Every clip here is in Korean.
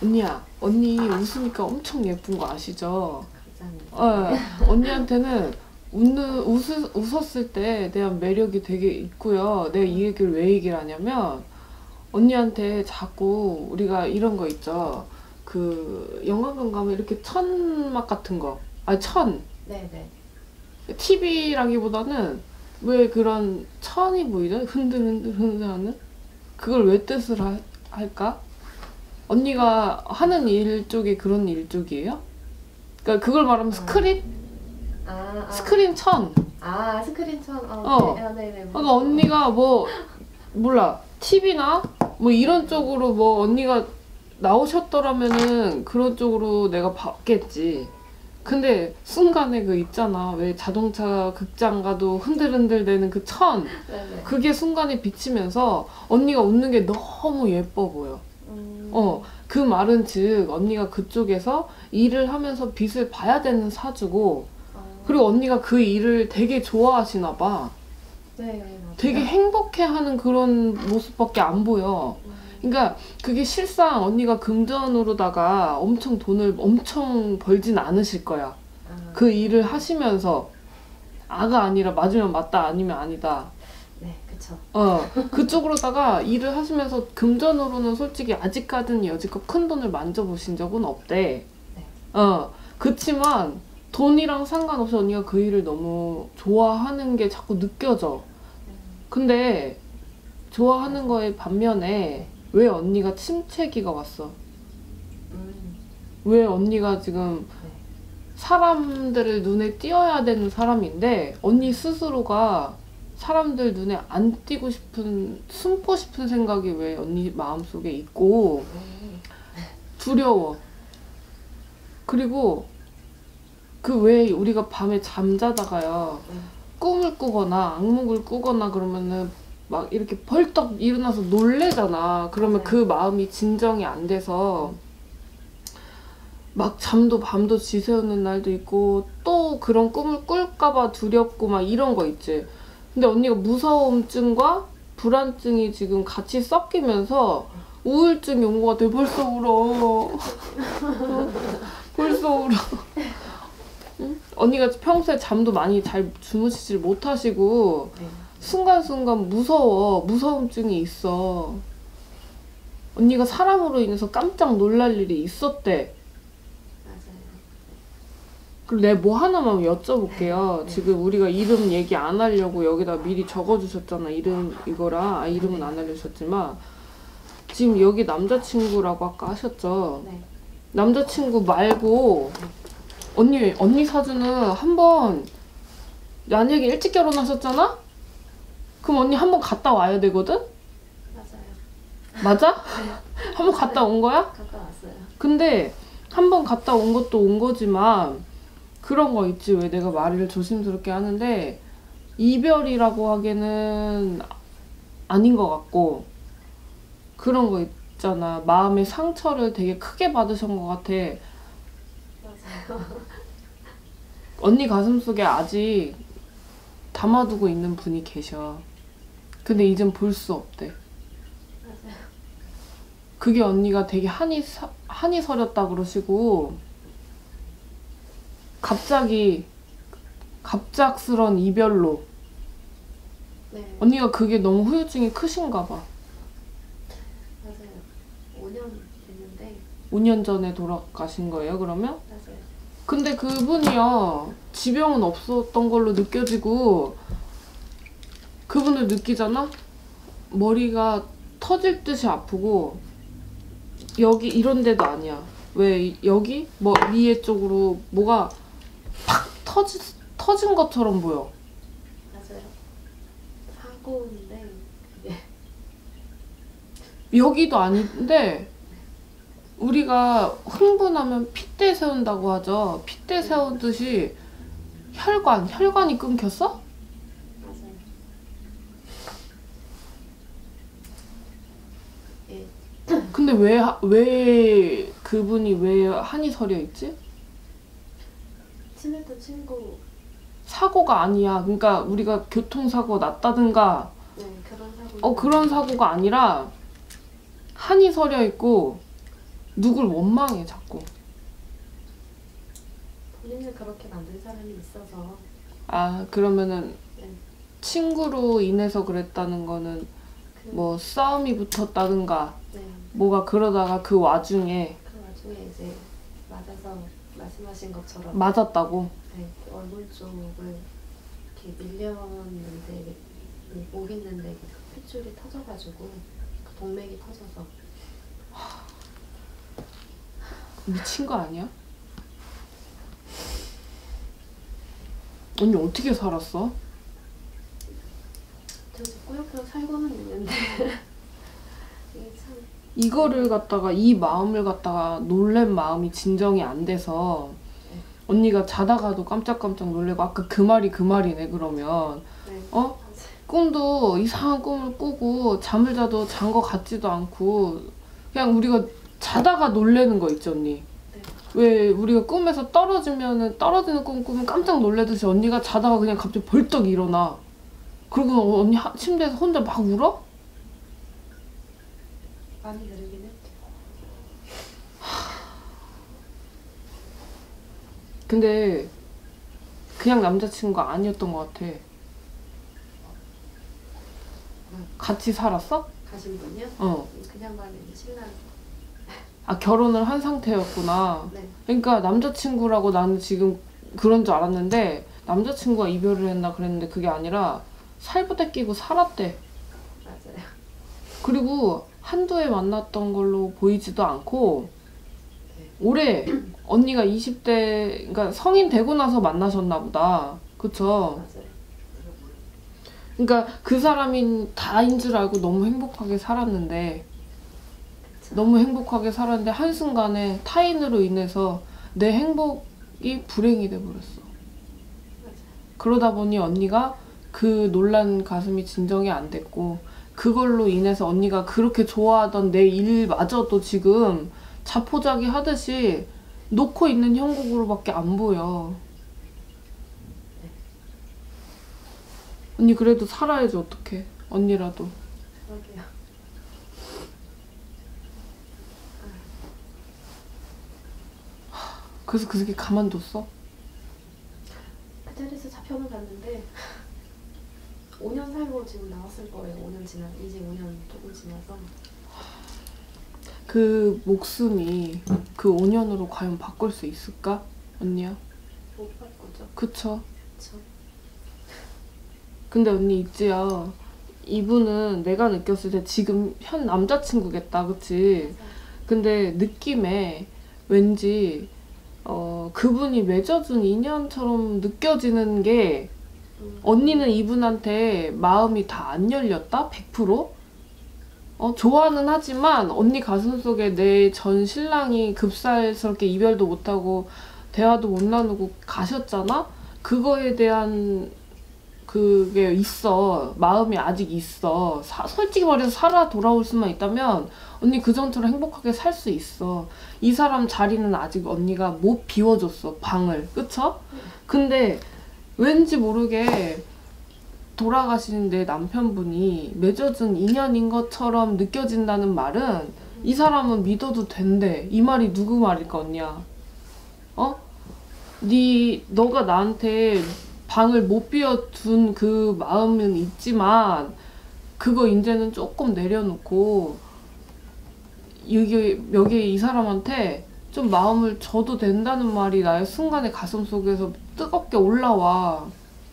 언니야, 언니 웃으니까 엄청 예쁜 거 아시죠? 감사합니다. 언니한테는 웃었을 때에 대한 매력이 되게 있고요. 내가 이 얘기를 왜 얘기를 하냐면, 언니한테 자꾸 우리가 이런 거 있죠. 그, 영화관 가면 이렇게 천막 같은 거. 네네. TV라기보다는 왜 그런 천이 보이죠? 흔들흔들 하는? 그걸 왜 뜻을 할까? 언니가 하는 일 쪽이 그런 일 쪽이에요? 그러니까 그걸 말하면 스크린? 스크린 천. 스크린 천. 네네. 그러니까 언니가 뭐 몰라 TV나 뭐 이런 쪽으로 뭐 언니가 나오셨더라면은 그런 쪽으로 내가 봤겠지. 근데 순간에 그 있잖아. 왜 자동차 극장 가도 흔들흔들 되는 그 천. 네네. 그게 순간에 비치면서 언니가 웃는 게 너무 예뻐 보여. 그 말은 즉 언니가 그쪽에서 일을 하면서 빛을 봐야 되는 사주고 그리고 언니가 그 일을 되게 좋아하시나 봐. 네, 맞아요. 되게 행복해하는 그런 모습밖에 안 보여. 그러니까 그게 실상 언니가 금전으로다가 엄청 돈을 엄청 벌진 않으실 거야. 그 일을 하시면서 아가 아니라 맞으면 맞다 아니면 아니다. 네, 그쵸. 그쪽으로다가 일을 하시면서 금전으로는 솔직히 아직까지는 여지껏 큰 돈을 만져보신 적은 없대. 네. 그치만 돈이랑 상관없이 언니가 그 일을 너무 좋아하는 게 자꾸 느껴져. 근데 좋아하는 거에 반면에 왜 언니가 침체기가 왔어? 왜 언니가 지금 사람들을 눈에 띄어야 되는 사람인데 언니 스스로가 사람들 눈에 안 띄고 싶은, 숨고 싶은 생각이 왜 언니 마음속에 있고 두려워. 그리고 그 왜 우리가 밤에 잠자다가요 꿈을 꾸거나 악몽을 꾸거나 그러면은 막 이렇게 벌떡 일어나서 놀래잖아. 그러면 그 마음이 진정이 안 돼서 막 잠도 밤도 지새우는 날도 있고 또 그런 꿈을 꿀까봐 두렵고 막 이런 거 있지. 근데 언니가 무서움증과 불안증이 지금 같이 섞이면서 우울증이 온 것 같아. 벌써 울어. 벌써 울어. 응? 언니가 평소에 잠도 많이 잘 주무시질 못하시고 순간순간 무서움증이 있어. 언니가 사람으로 인해서 깜짝 놀랄 일이 있었대. 맞아요. 그럼 내가 뭐 하나만 여쭤볼게요. 지금 우리가 이름 얘기 안 하려고 여기다 미리 적어주셨잖아. 이름 이거라. 이름은 안 알려주셨지만 지금 여기 남자친구라고 아까 하셨죠? 네. 남자친구 말고 언니 사주는 한번 만약에 일찍 결혼하셨잖아? 그럼 언니 한번 갔다 와야 되거든? 맞아요. 맞아? 한번 갔다 온 거야? 갔다 왔어요. 근데 한번 갔다 온 것도 온 거지만 그런 거 있지. 왜 내가 말을 조심스럽게 하는데 이별이라고 하기에는 아닌 것 같고 그런 거 있잖아. 마음의 상처를 되게 크게 받으신 것 같아. 맞아요. 언니 가슴속에 아직 담아두고 있는 분이 계셔. 근데 이젠 볼 수 없대. 맞아요. 그게 언니가 되게 한이 서렸다 그러시고 갑작스런 이별로 네. 언니가 그게 너무 후유증이 크신가 봐. 맞아요. 5년 됐는데. 5년 전에 돌아가신 거예요, 그러면? 맞아요. 근데 그분이요, 지병은 없었던 걸로 느껴지고, 그분을 느끼잖아? 머리가 터질 듯이 아프고, 여기 이런 데도 아니야. 왜, 여기? 뭐, 위에 쪽으로 뭐가 팍 터진 것처럼 보여. 맞아요. 사고인데, 그게. 여기도 아닌데, 우리가 흥분하면 핏대 세운다고 하죠. 핏대 세우듯이 혈관이 끊겼어? 맞아요. 예. 근데 왜 그분이 왜 한이 서려 있지? 친했던 친구. 사고가 아니야. 그러니까 우리가 교통사고 났다든가 네, 그런 사고. 그런 사고가 아니라 한이 서려 있고 누굴 원망해 자꾸. 본인을 그렇게 만든 사람이 있어서. 아 그러면은 네. 친구로 인해서 그랬다는 거는 그, 뭐 싸움이 붙었다든가 네. 뭐가 그러다가 그 와중에 그 와중에 이제 맞아서 말씀하신 것처럼 맞았다고? 네, 얼굴 쪽을 이렇게 밀렸는데 목 있는데 핏줄이 터져가지고 그 동맥이 터져서. 미친 거 아니야? 언니 어떻게 살았어? 저 꾸역꾸역 살고는 있는데 이게 참. 이거를 갖다가 이 마음을 갖다가 놀란 마음이 진정이 안 돼서 언니가 자다가도 깜짝깜짝 놀래고 아까 그 말이 그 말이네 그러면 네. 어? 꿈도 이상한 꿈을 꾸고 잠을 자도 잔 거 같지도 않고 그냥 우리가 자다가 놀래는 거 있지 언니. 네. 왜 우리가 꿈에서 떨어지는 꿈 꾸면 깜짝 놀래듯이 언니가 자다가 그냥 갑자기 벌떡 일어나. 그리고 언니 침대에서 혼자 막 울어? 많이 느리긴 했죠. 근데 그냥 남자친구가 아니었던 것 같아. 같이 살았어? 가신 분이요? 어. 그냥 가는 신랑. 아 결혼을 한 상태였구나. 네. 그러니까 남자친구라고 나는 지금 그런 줄 알았는데 남자친구가 이별을 했나 그랬는데 그게 아니라 살부대 끼고 살았대. 맞아요. 그리고 한두 해 만났던 걸로 보이지도 않고 네. 올해 언니가 20대 그러니까 성인 되고 나서 만나셨나 보다. 그쵸? 맞아요. 그러니까 그 사람이 다인 줄 알고 너무 행복하게 살았는데 그쵸. 너무 행복하게 살았는데 한순간에 타인으로 인해서 내 행복이 불행이 돼버렸어. 맞아요. 그러다 보니 언니가 그 놀란 가슴이 진정이 안 됐고 그걸로 인해서 언니가 그렇게 좋아하던 내 일마저도 지금 자포자기 하듯이 놓고 있는 형국으로밖에 안 보여. 언니 그래도 살아야지 어떡해. 언니라도. 그러게요. 그래서 그 새끼 가만뒀어? 그 자리에서 잡혀는 갔는데 5년 살고 지금 나왔을 거예요. 5년 지나 이제 5년 조금 지나서. 그 목숨이 그 5년으로 과연 바꿀 수 있을까? 언니야? 못 바꾸죠. 그쵸? 그쵸. 근데 언니 있지요. 이분은 내가 느꼈을 때 지금 현 남자친구겠다. 그치? 근데 느낌에 왠지 그분이 맺어준 인연처럼 느껴지는 게 언니는 이분한테 마음이 다 안 열렸다? 100%? 좋아는 하지만 언니 가슴속에 내 전 신랑이 급살스럽게 이별도 못하고 대화도 못 나누고 가셨잖아? 그거에 대한 그게 있어. 마음이 아직 있어. 솔직히 말해서 살아 돌아올 수만 있다면 언니 그전처럼 행복하게 살 수 있어. 이 사람 자리는 아직 언니가 못 비워줬어. 방을. 그쵸? 근데 왠지 모르게 돌아가신 내 남편분이 맺어준 인연인 것처럼 느껴진다는 말은 이 사람은 믿어도 된대. 이 말이 누구 말일까 언니야? 너가 나한테 방을 못 비워둔 그 마음은 있지만 그거 이제는 조금 내려놓고 여기 이 사람한테 좀 마음을 줘도 된다는 말이 나의 순간에 가슴속에서 뜨겁게 올라와.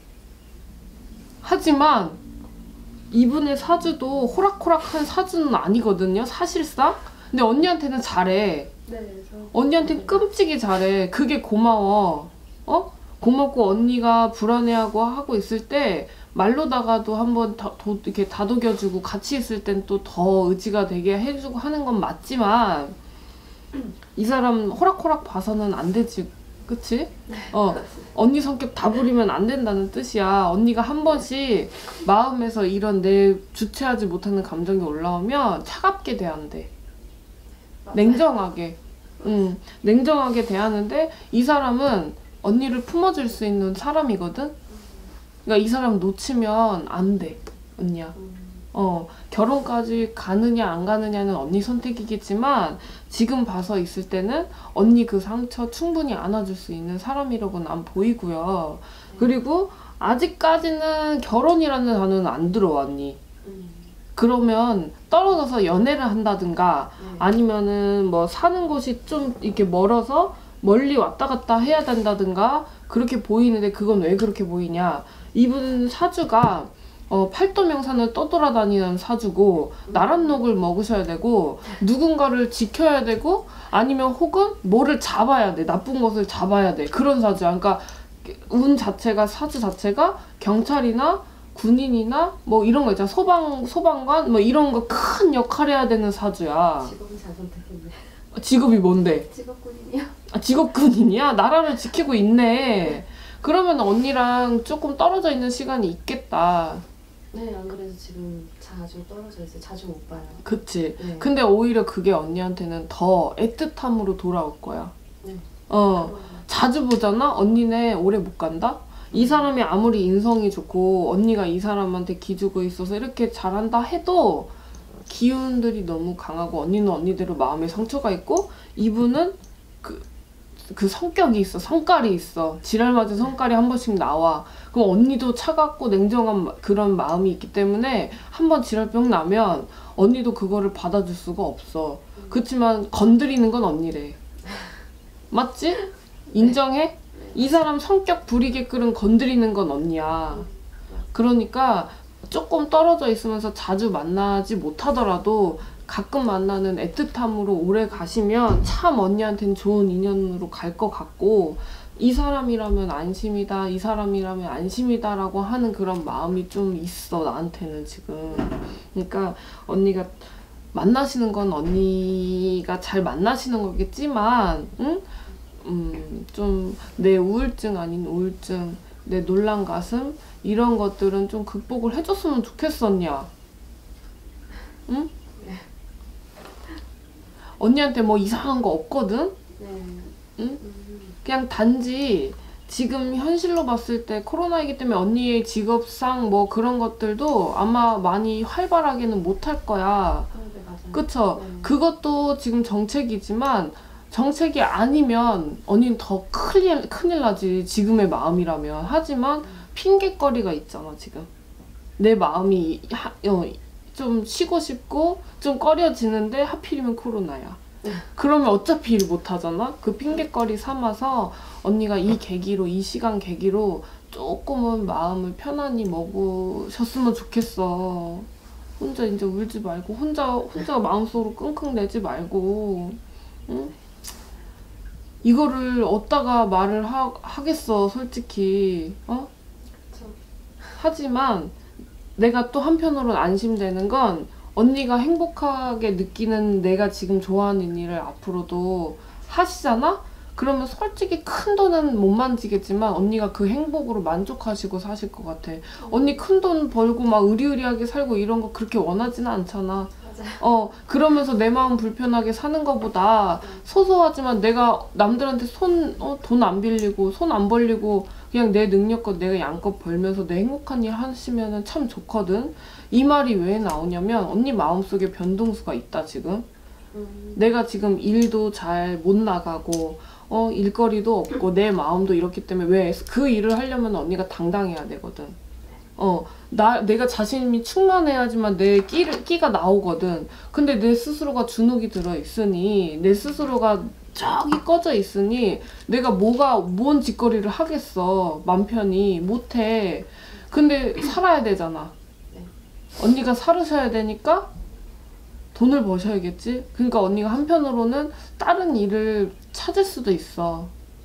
하지만 이분의 사주도 호락호락한 사주는 아니거든요, 사실상. 근데 언니한테는 잘해. 네, 언니한테는 끔찍이 잘해. 그게 고마워. 고맙고 언니가 불안해하고 하고 있을 때 말로다가도 한번 이렇게 다독여주고 같이 있을 땐 또 더 의지가 되게 해주고 하는 건 맞지만 이 사람 호락호락 봐서는 안 되지. 그치? 언니 성격 다 부리면 안 된다는 뜻이야. 언니가 한 번씩 마음에서 이런 내 주체하지 못하는 감정이 올라오면 차갑게 대한대. 냉정하게. 냉정하게 대하는데 이 사람은 언니를 품어줄 수 있는 사람이거든? 그러니까 이 사람 놓치면 안 돼, 언니야. 결혼까지 가느냐 안 가느냐는 언니 선택이겠지만 지금 봐서 있을 때는 언니 그 상처 충분히 안아줄 수 있는 사람이라고 난 보이고요. 그리고 아직까지는 결혼이라는 단어는 안 들어와, 언니. 그러면 떨어져서 연애를 한다든가 아니면은 뭐 사는 곳이 좀 이렇게 멀어서 멀리 왔다 갔다 해야 된다든가 그렇게 보이는데 그건 왜 그렇게 보이냐? 이분 사주가 팔도명산을 떠돌아다니는 사주고 나랏녹을 먹으셔야 되고 누군가를 지켜야 되고 아니면 혹은 뭐를 잡아야 돼. 나쁜 것을 잡아야 돼. 그런 사주야. 그러니까 운 자체가 사주 자체가 경찰이나 군인이나 뭐 이런 거 있잖아. 소방관 뭐 이런 거 큰 역할 해야 되는 사주야. 직업이 잘 선택했네. 직업이 뭔데? 직업군인이요? 아, 직업군인이야? 나라를 지키고 있네. 그러면 언니랑 조금 떨어져 있는 시간이 있겠다. 네, 안 그래도 지금 자주 떨어져 있어요. 자주 못 봐요. 그치? 네. 근데 오히려 그게 언니한테는 더 애틋함으로 돌아올 거야. 네. 자주 보잖아? 언니네 오래 못 간다? 이 사람이 아무리 인성이 좋고 언니가 이 사람한테 기주고 있어서 이렇게 잘한다 해도 기운들이 너무 강하고 언니는 언니대로 마음에 상처가 있고 이분은 그 성격이 있어. 성깔이 있어. 지랄 맞은 성깔이 한 번씩 나와. 그럼 언니도 차갑고 냉정한 그런 마음이 있기 때문에 한 번 지랄병 나면 언니도 그거를 받아줄 수가 없어. 그렇지만 건드리는 건 언니래. 맞지? 인정해? 이 사람 성격 부리게 끓은 건드리는 건 언니야. 그러니까 조금 떨어져 있으면서 자주 만나지 못하더라도 가끔 만나는 애틋함으로 오래 가시면 참 언니한테는 좋은 인연으로 갈 것 같고 이 사람이라면 안심이다, 이 사람이라면 안심이다 라고 하는 그런 마음이 좀 있어, 나한테는 지금. 그러니까 언니가 만나시는 건 언니가 잘 만나시는 거겠지만 응? 좀 내 우울증 아닌 우울증, 내 놀란 가슴 이런 것들은 좀 극복을 해줬으면 좋겠어, 언니야. 응? 언니한테 뭐 이상한 거 없거든? 네. 응? 그냥 단지 지금 현실로 봤을 때 코로나이기 때문에 언니의 직업상 뭐 그런 것들도 아마 많이 활발하게는 못할 거야. 네, 맞아요. 그쵸? 네. 그것도 지금 정책이지만 정책이 아니면 언니는 더 큰일 나지, 지금의 마음이라면. 하지만 핑계거리가 있잖아, 지금. 내 마음이 좀 쉬고 싶고 좀 꺼려지는데 하필이면 코로나야. 그러면 어차피 일 못하잖아? 그 핑계거리 삼아서 언니가 이 계기로, 이 시간 계기로 조금은 마음을 편안히 먹으셨으면 좋겠어. 혼자 이제 울지 말고 혼자 마음속으로 끙끙대지 말고. 응? 이거를 어디다가 말을 하겠어, 솔직히. 그쵸. 하지만 내가 또 한편으로는 안심되는 건 언니가 행복하게 느끼는 내가 지금 좋아하는 일을 앞으로도 하시잖아? 그러면 솔직히 큰 돈은 못 만지겠지만 언니가 그 행복으로 만족하시고 사실 것 같아. 언니 큰 돈 벌고 막 의리의리하게 살고 이런 거 그렇게 원하지는 않잖아. 맞아요. 그러면서 내 마음 불편하게 사는 것보다 소소하지만 내가 남들한테 돈 안 빌리고 손 안 벌리고 그냥 내 능력껏 내가 양껏 벌면서 내 행복한 일 하시면은 참 좋거든. 이 말이 왜 나오냐면 언니 마음속에 변동수가 있다, 지금. 내가 지금 일도 잘 못 나가고 일거리도 없고 내 마음도 이렇기 때문에 왜 그 일을 하려면 언니가 당당해야 되거든. 내가 자신이 충만해야지만 내 끼가 나오거든. 근데 내 스스로가 주눅이 들어 있으니, 내 스스로가 저기 꺼져 있으니, 내가 뭔 짓거리를 하겠어. 맘 편히. 못해. 근데 살아야 되잖아. 언니가 살으셔야 되니까 돈을 버셔야겠지? 그러니까 언니가 한편으로는 다른 일을 찾을 수도 있어.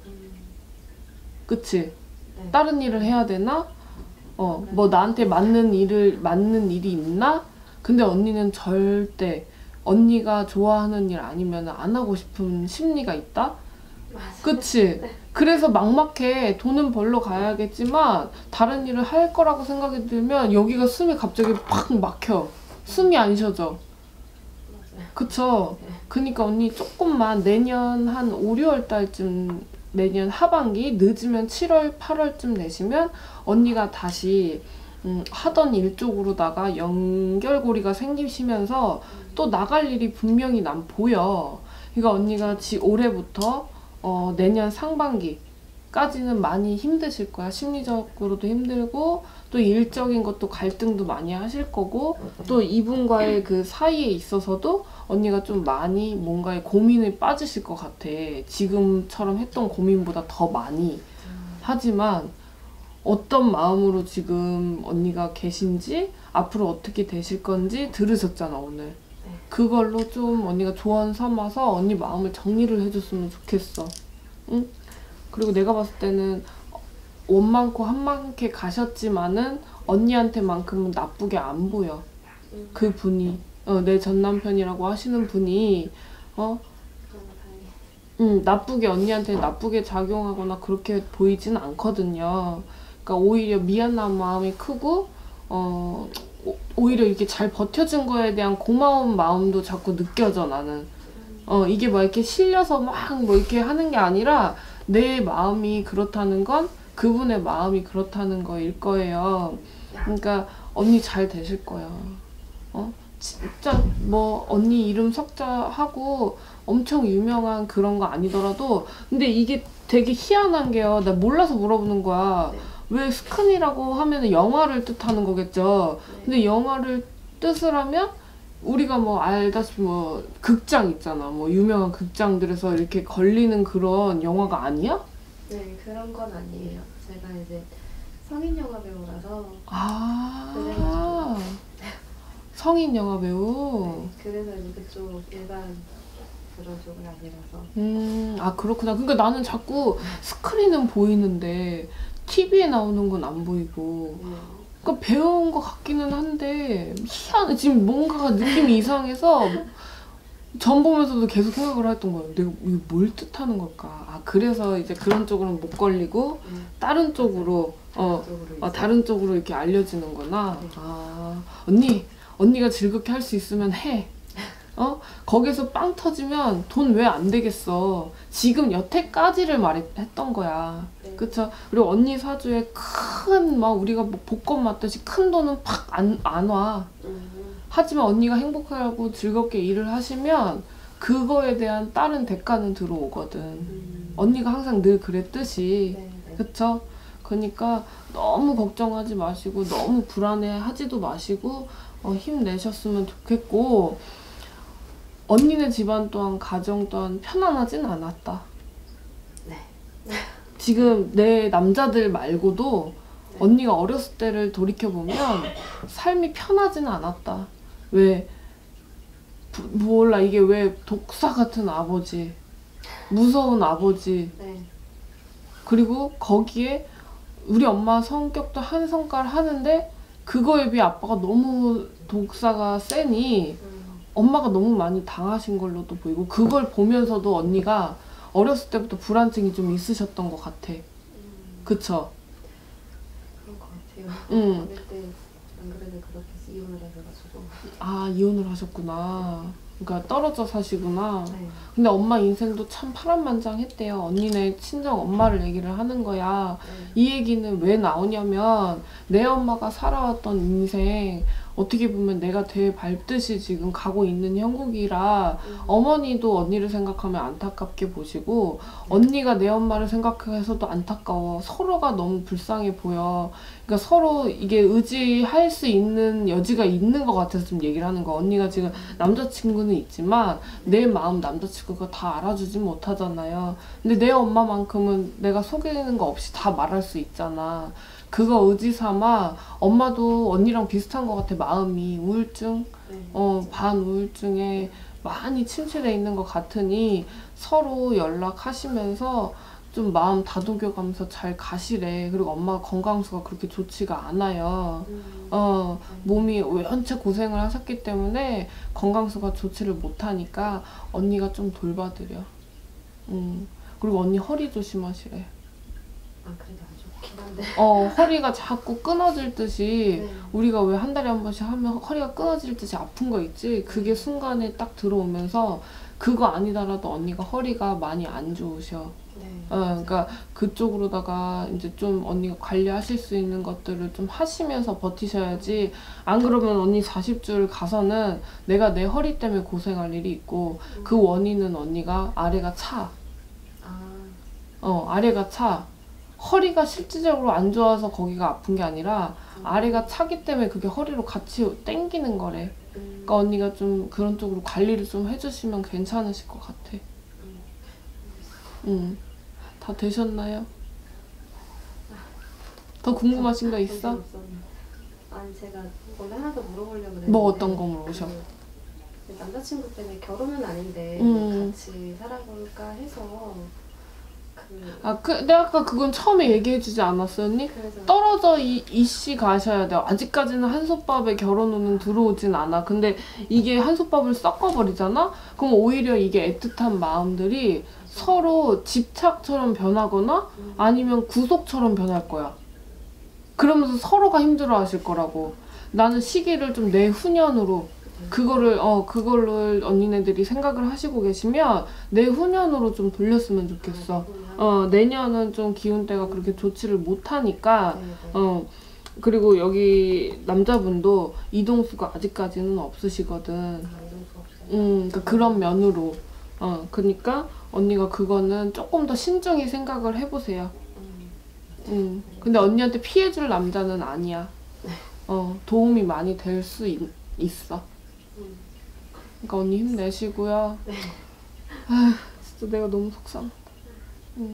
그치? 네. 다른 일을 해야 되나? 뭐 나한테 맞는 일이 있나? 근데 언니는 절대 언니가 좋아하는 일 아니면 안 하고 싶은 심리가 있다? 맞아요. 그치? 그래서 막막해. 돈은 벌러 가야겠지만 다른 일을 할 거라고 생각이 들면 여기가 숨이 갑자기 팍 막혀. 숨이 안 쉬어져. 맞아요. 그쵸? 그니까 언니 조금만 내년 한 5, 6월 달쯤, 내년 하반기 늦으면 7월, 8월쯤 되시면 언니가 다시 하던 일 쪽으로다가 연결고리가 생기시면서 또 나갈 일이 분명히 난 보여. 그러니까 언니가 올해부터 내년 상반기까지는 많이 힘드실 거야. 심리적으로도 힘들고 또 일적인 것도 갈등도 많이 하실 거고 또 이분과의 그 사이에 있어서도 언니가 좀 많이 뭔가에 고민을 빠지실 것 같아. 지금처럼 했던 고민보다 더 많이. 하지만 어떤 마음으로 지금 언니가 계신지 앞으로 어떻게 되실 건지 들으셨잖아 오늘. 그걸로 좀 언니가 조언 삼아서 언니 마음을 정리를 해줬으면 좋겠어. 응? 그리고 내가 봤을 때는 원 많고 한 많게 가셨지만은 언니한테만큼은 나쁘게 안 보여. 그 분이 내 전 남편이라고 하시는 분이 나쁘게 언니한테 나쁘게 작용하거나 그렇게 보이진 않거든요. 그러니까 오히려 미안한 마음이 크고 오히려 이렇게 잘 버텨준 거에 대한 고마운 마음도 자꾸 느껴져 나는. 이게 막 이렇게 실려서 막 뭐 이렇게 하는 게 아니라 내 마음이 그렇다는 건 그분의 마음이 그렇다는 거일 거예요. 그러니까 언니 잘 되실 거야. 진짜 뭐 언니 이름 석자하고 엄청 유명한 그런 거 아니더라도 근데 이게 되게 희한한 게요. 나 몰라서 물어보는 거야. 네. 왜 스크린이라고 하면 영화를 뜻하는 거겠죠. 근데 영화를 뜻을 하면 우리가 뭐 알다시피 뭐 극장 있잖아. 뭐 유명한 극장들에서 이렇게 걸리는 그런 영화가 아니야? 네, 그런 건 아니에요. 제가 이제 성인 영화 배우라서 아 성인 영화 배우. 그래서 이제 그쪽 일반 그런 쪽은 아니라서. 아 그렇구나. 그러니까 나는 자꾸 스크린은 보이는데 TV에 나오는 건 안 보이고. 그러니까 배운 것 같기는 한데 희한해. 지금 뭔가가 느낌이 이상해서 전 보면서도 계속 생각을 했던 거예요. 내가 이게 뭘 뜻하는 걸까? 아 그래서 이제 그런 쪽으로는 못 걸리고 다른 쪽으로 다른 쪽으로 이렇게 알려지는구나. 네. 아 언니가 즐겁게 할 수 있으면 해. 거기서 빵 터지면 돈 왜 안 되겠어. 지금 여태까지를 말했던 거야. 네. 그쵸? 그리고 언니 사주에 큰 막 우리가 뭐 복권 맞듯이 큰 돈은 팍 안 와. 하지만 언니가 행복하고 즐겁게 일을 하시면 그거에 대한 다른 대가는 들어오거든. 언니가 항상 늘 그랬듯이. 네, 네. 그쵸? 그러니까 너무 걱정하지 마시고 너무 불안해하지도 마시고 힘내셨으면 좋겠고 언니네 집안 또한 가정 또한 편안하진 않았다. 네. 지금 내 남자들 말고도 언니가 어렸을 때를 돌이켜보면 삶이 편하지는 않았다. 왜 몰라 이게 왜 독사 같은 아버지 무서운 아버지 네. 그리고 거기에 우리 엄마 성격도 한 성깔 하는데 그거에 비해 아빠가 너무 독사가 세니 엄마가 너무 많이 당하신 걸로도 보이고 그걸 보면서도 언니가 어렸을 때부터 불안증이 좀 있으셨던 것 같아. 그쵸? 그런 것 같아요. 어릴 때 안 그래도 그렇게 이혼을 해가지고. 아 이혼을 하셨구나. 그러니까 떨어져 사시구나. 네. 근데 엄마 인생도 참 파란만장했대요. 언니네 친정 엄마를 얘기를 하는 거야. 네. 이 얘기는 왜 나오냐면 내 엄마가 살아왔던 인생 어떻게 보면 내가 되밟듯이 지금 가고 있는 형국이라 어머니도 언니를 생각하면 안타깝게 보시고 언니가 내 엄마를 생각해서도 안타까워. 서로가 너무 불쌍해 보여. 그러니까 서로 이게 의지할 수 있는 여지가 있는 것 같아서 좀 얘기를 하는 거야. 언니가 지금 남자친구는 있지만 내 마음 남자친구가 다 알아주지 못하잖아요. 근데 내 엄마만큼은 내가 속이는 거 없이 다 말할 수 있잖아. 그거 의지 삼아 엄마도 언니랑 비슷한 것 같아. 마음이 우울증, 반우울증에 많이 침체돼 있는 것 같으니 서로 연락하시면서 좀 마음 다독여가면서 잘 가시래. 그리고 엄마가 건강수가 그렇게 좋지가 않아요. 몸이 원체 고생을 하셨기 때문에 건강수가 좋지를 못하니까 언니가 좀 돌봐드려. 그리고 언니 허리 조심하시래. 아 그래도 안 좋고. 좋긴 한데. 허리가 자꾸 끊어질 듯이 네. 우리가 왜 한 달에 한 번씩 하면 허리가 끊어질 듯이 아픈 거 있지? 그게 순간에 딱 들어오면서 그거 아니더라도 언니가 허리가 많이 안 좋으셔. 네. 그러니까 그쪽으로다가 이제 좀 언니가 관리하실 수 있는 것들을 좀 하시면서 버티셔야지. 안 그러면 언니 40줄 가서는 내가 내 허리 때문에 고생할 일이 있고 그 원인은 언니가 아래가 차. 아래가 차. 허리가 실질적으로 안 좋아서 거기가 아픈 게 아니라 아래가 차기 때문에 그게 허리로 같이 땡기는 거래. 그러니까 언니가 좀 그런 쪽으로 관리를 좀 해주시면 괜찮으실 것 같아. 다 되셨나요? 더 궁금하신 거 있어? 아니 제가 원래 하나 더 물어보려고 그랬는데 뭐 어떤 거 물어보셔? 남자친구 때문에 결혼은 아닌데 같이 살아볼까 해서 내가 아까 그건 처음에 얘기해주지 않았어, 언니? 그래서 떨어져 이씨 가셔야 돼요. 아직까지는 한솥밥에 결혼운은 들어오진 않아. 근데 이게 한솥밥을 섞어버리잖아? 그럼 오히려 이게 애틋한 마음들이 서로 집착처럼 변하거나 아니면 구속처럼 변할 거야. 그러면서 서로가 힘들어 하실 거라고. 나는 시기를 좀 내후년으로 그거를 언니네들이 생각을 하시고 계시면 내후년으로 좀 돌렸으면 좋겠어. 내년은 좀 기운대가 그렇게 좋지를 못하니까. 그리고 여기 남자분도 이동수가 아직까지는 없으시거든. 그러니까 그런 면으로. 그러니까 언니가 그거는 조금 더 신중히 생각을 해보세요. 근데 언니한테 피해줄 남자는 아니야. 도움이 많이 될 수 있어. 그러니까 언니 힘내시고요. 네. 아휴, 진짜 내가 너무 속상해.